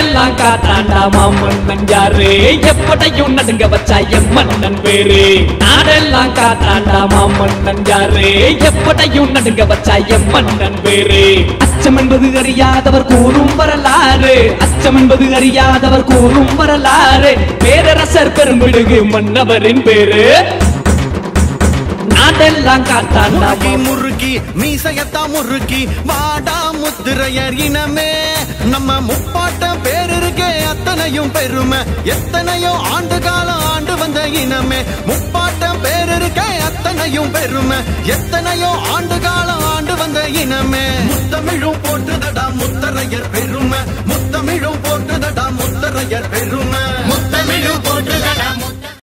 நாடெல்லாம் காத்தாண்டா மாமன்னன் யாரு எப்படையும் நடுங்க வச்சா எம்மன்னன் பேரு நாடெல்லாம் காத்தாண்டா மாமன்னன் யாரு எப்படையும் நடுங்க வச்சா எம்மன்னன் பேரு அச்சம் என்பது அறியாதவர் கூறும் வரலாறு அச்சம் என்பது அறியாதவர் கூறும் வரலாறு பேரரசர் பெரும்பிடுகு மன்னவரின் பேரு நாடெல்லாம் காத்தாண்டா முருகி மீசையத்தா முருகி வாடா முத்திரையர் இனமே நம்ம முப்பாட்ட பேர் இருக்கே அத்தனையும் பெருமை எத்தனையோ ஆண்டு காலம் ஆண்டு வந்த இனமே முப்பாட்ட பேர் இருக்கே அத்தனையும் பெருமை எத்தனையோ ஆண்டு காலம் ஆண்டு வந்த இனமே முத்தமிழும் போட்டுதடா முத்தரையர் பெருமை முத்தமிழும் போட்டுதடா முத்தரையர் பெருமை